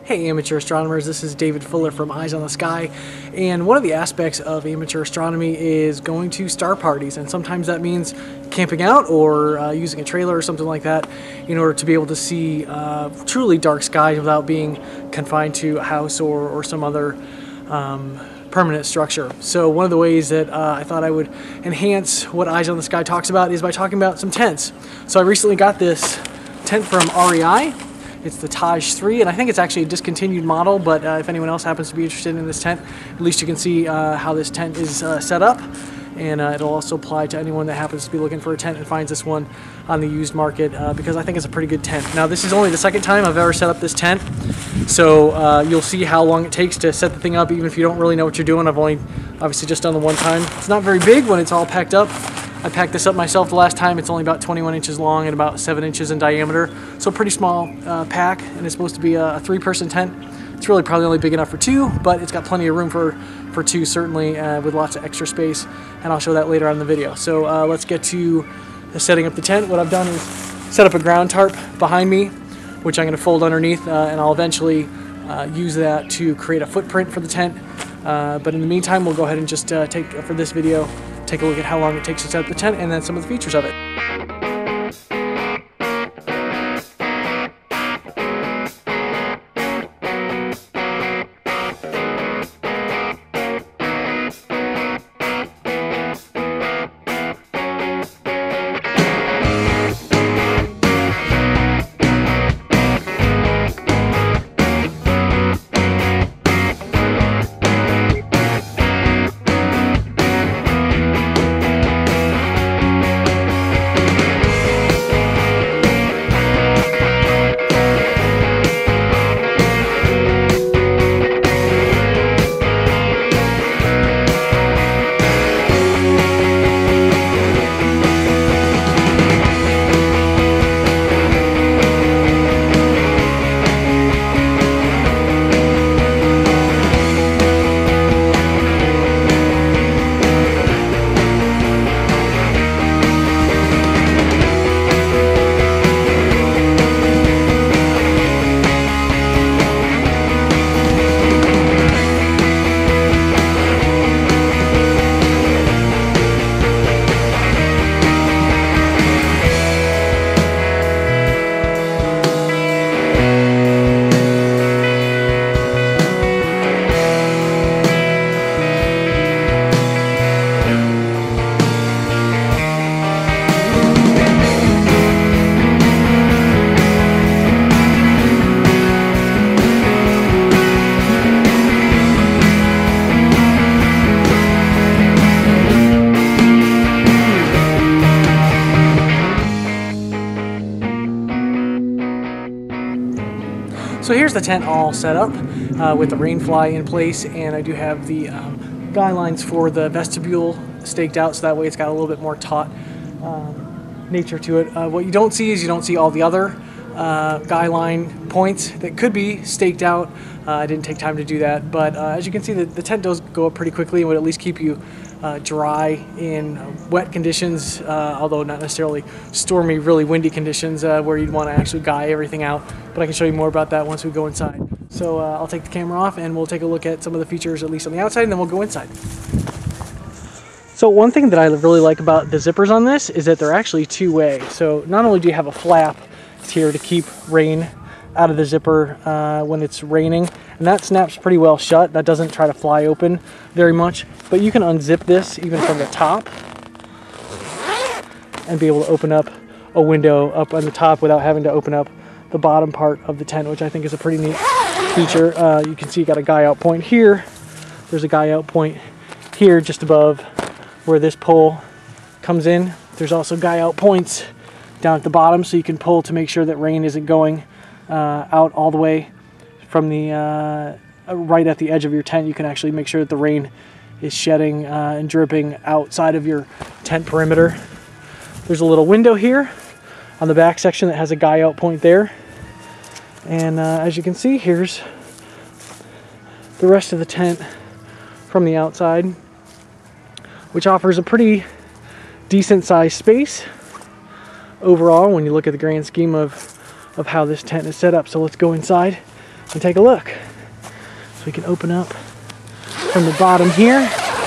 Hey amateur astronomers, this is David Fuller from Eyes on the Sky, and one of the aspects of amateur astronomy is going to star parties, and sometimes that means camping out or using a trailer or something like that in order to be able to see truly dark skies without being confined to a house or some other permanent structure. So one of the ways that I thought I would enhance what Eyes on the Sky talks about is by talking about some tents. So I recently got this tent from REI. It's the Taj 3, and I think it's actually a discontinued model, but if anyone else happens to be interested in this tent, at least you can see how this tent is set up, and it'll also apply to anyone that happens to be looking for a tent and finds this one on the used market, because I think it's a pretty good tent. Now, this is only the second time I've ever set up this tent, so you'll see how long it takes to set the thing up, even if you don't really know what you're doing. I've only obviously just done the one time. It's not very big when it's all packed up. I packed this up myself the last time. It's only about 21 inches long and about 7 inches in diameter. So pretty small pack, and it's supposed to be a 3-person tent. It's really probably only big enough for 2, but it's got plenty of room for 2 certainly, with lots of extra space, and I'll show that later on in the video. So let's get to setting up the tent. What I've done is set up a ground tarp behind me, which I'm going to fold underneath, and I'll eventually use that to create a footprint for the tent. But in the meantime, we'll go ahead and just for this video, take a look at how long it takes to set up the tent and then some of the features of it. So here's the tent all set up with the Rainfly in place, and I do have the guy lines for the vestibule staked out, so that way it's got a little bit more taut nature to it. What you don't see is you don't see all the other guy line points that could be staked out. I didn't take time to do that, but as you can see, the tent does go up pretty quickly and would at least keep you dry in wet conditions, although not necessarily stormy, really windy conditions where you'd want to actually guy everything out. But I can show you more about that once we go inside. So I'll take the camera off and we'll take a look at some of the features, at least on the outside, and then we'll go inside. So one thing that I really like about the zippers on this is that they're actually two-way. So not only do you have a flap here to keep rain out of the zipper when it's raining, and that snaps pretty well shut. That doesn't try to fly open very much, but you can unzip this even from the top and be able to open up a window up on the top without having to open up the bottom part of the tent, which I think is a pretty neat feature. You can see you got a guy out point here. There's a guy out point here just above where this pole comes in. There's also guy out points down at the bottom, so you can pull to make sure that rain isn't going out all the way from the right at the edge of your tent. You can actually make sure that the rain is shedding and dripping outside of your tent perimeter. There's a little window here on the back section that has a guy out point there, and as you can see, here's the rest of the tent from the outside, which offers a pretty decent sized space overall when you look at the grand scheme of how this tent is set up. So let's go inside and take a look. So we can open up from the bottom here.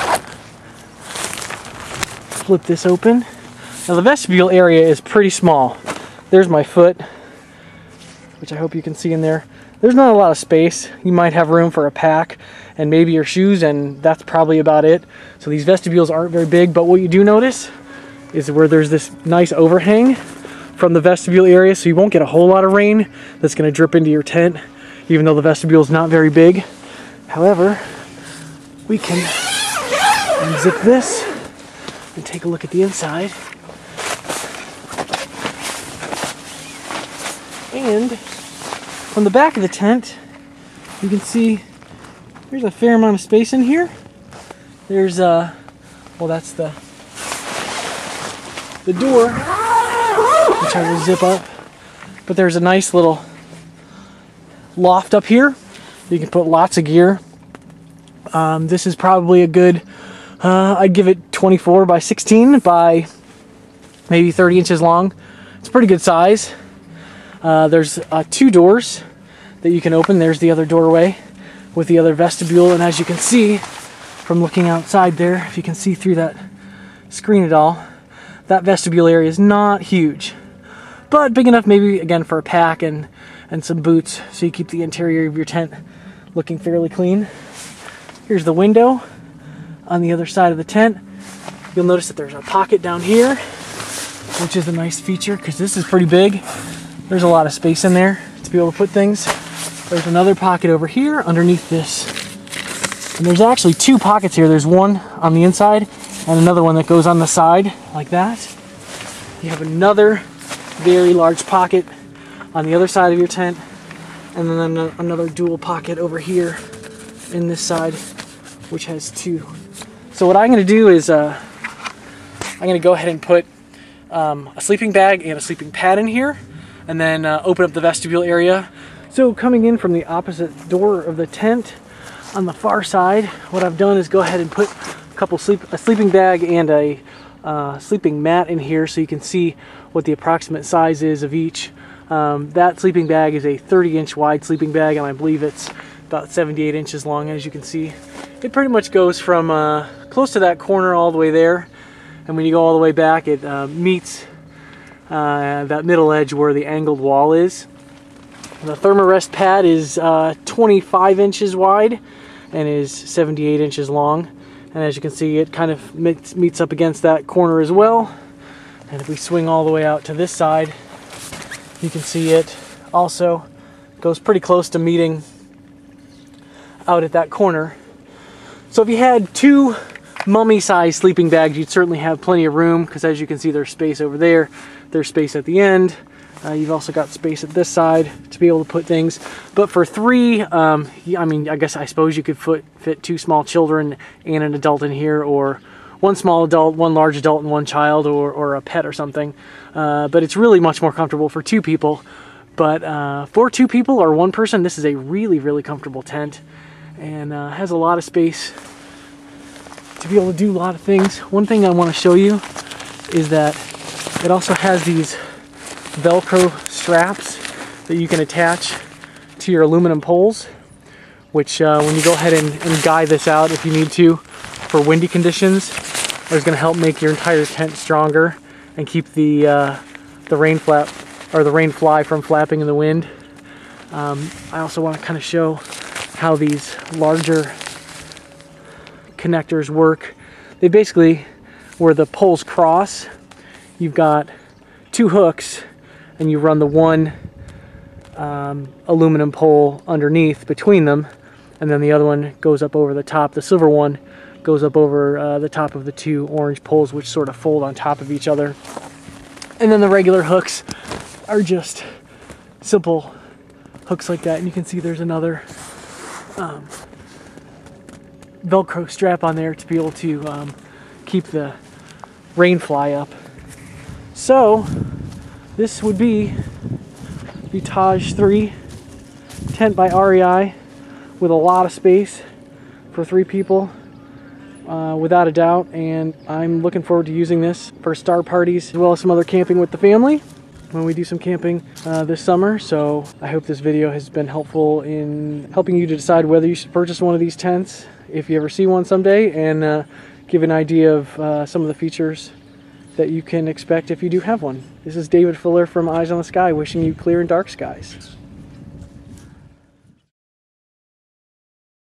Flip this open. Now the vestibule area is pretty small. There's my foot, which I hope you can see in there. There's not a lot of space. You might have room for a pack and maybe your shoes, and that's probably about it. So these vestibules aren't very big, but what you do notice is where there's this nice overhang from the vestibule area, so you won't get a whole lot of rain that's going to drip into your tent, even though the vestibule is not very big. However, we can unzip this and take a look at the inside. And from the back of the tent, you can see there's a fair amount of space in here. There's well, that's the door, which I will zip up. But there's a nice little loft up here. You can put lots of gear. This is probably a good, I'd give it 24 by 16 by maybe 30 inches long. It's a pretty good size. There's 2 doors that you can open. There's the other doorway with the other vestibule, and as you can see from looking outside there, if you can see through that screen at all, that vestibule area is not huge, but big enough maybe again for a pack and some boots, so you keep the interior of your tent looking fairly clean. Here's the window on the other side of the tent. You'll notice that there's a pocket down here, which is a nice feature because this is pretty big. There's a lot of space in there to be able to put things. There's another pocket over here underneath this. And there's actually 2 pockets here. There's one on the inside and another one that goes on the side like that. You have another very large pocket on the other side of your tent, and then another dual pocket over here in this side, which has 2. So what I'm going to do is I'm going to go ahead and put a sleeping bag and a sleeping pad in here, and then open up the vestibule area. So coming in from the opposite door of the tent on the far side, what I've done is go ahead and put a sleeping bag and a sleeping mat in here, so you can see what the approximate size is of each. That sleeping bag is a 30-inch wide sleeping bag, and I believe it's about 78 inches long. As you can see, it pretty much goes from close to that corner all the way there, and when you go all the way back, it meets that middle edge where the angled wall is. The thermarest pad is 25 inches wide and is 78 inches long, and as you can see, it kind of meets up against that corner as well. And if we swing all the way out to this side, you can see it also goes pretty close to meeting out at that corner. So if you had 2 mummy-sized sleeping bags, you'd certainly have plenty of room, because as you can see, there's space over there, there's space at the end. You've also got space at this side to be able to put things. But for 3, I mean, I suppose you could fit 2 small children and an adult in here, or 1 small adult, 1 large adult, and 1 child, or a pet or something. But it's really much more comfortable for 2 people. But for 2 people or 1 person, this is a really, really comfortable tent, and has a lot of space to be able to do a lot of things. One thing I want to show you is that it also has these Velcro straps that you can attach to your aluminum poles, which when you go ahead and guy this out, if you need to, for windy conditions, is going to help make your entire tent stronger and keep the Rainfly from flapping in the wind. I also want to kind of show how these larger connectors work. They basically, where the poles cross, you've got 2 hooks, and you run the one aluminum pole underneath between them, and then the other one goes up over the top. The silver one goes up over the top of the 2 orange poles, which sort of fold on top of each other. And then the regular hooks are just simple hooks like that, and you can see there's another Velcro strap on there to be able to keep the Rainfly up. So this would be the Taj 3 tent by REI, with a lot of space for 3 people, without a doubt, and I'm looking forward to using this for star parties as well as some other camping with the family. when we do some camping this summer. So I hope this video has been helpful in helping you to decide whether you should purchase one of these tents if you ever see one someday, and give an idea of some of the features that you can expect if you do have one. This is David Fuller from Eyes on the Sky, wishing you clear and dark skies.